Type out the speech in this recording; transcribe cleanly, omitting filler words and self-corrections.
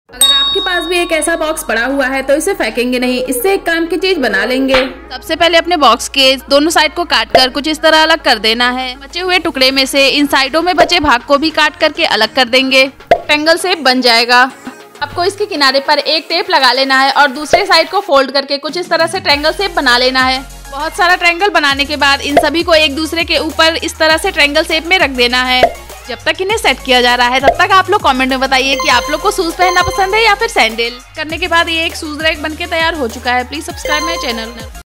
अगर आपके पास भी एक ऐसा बॉक्स पड़ा हुआ है तो इसे फेंकेंगे नहीं, इससे एक काम की चीज बना लेंगे। सबसे पहले अपने बॉक्स के दोनों साइड को काट कर कुछ इस तरह अलग कर देना है। बचे हुए टुकड़े में से इन साइडों में बचे भाग को भी काट करके अलग कर देंगे। ट्रायंगल शेप बन जाएगा। आपको इसके किनारे पर एक टेप लगा लेना है और दूसरे साइड को फोल्ड करके कुछ इस तरह से ट्रायंगल शेप बना लेना है। बहुत सारा ट्रायंगल बनाने के बाद इन सभी को एक दूसरे के ऊपर इस तरह से ट्रायंगल शेप में रख देना है। जब तक इन्हें सेट किया जा रहा है तब तक आप लोग कमेंट में बताइए कि आप लोग को शूज पहनना पसंद है या फिर सैंडल। करने के बाद ये एक शूज रैक बनके तैयार हो चुका है। Please subscribe my channel.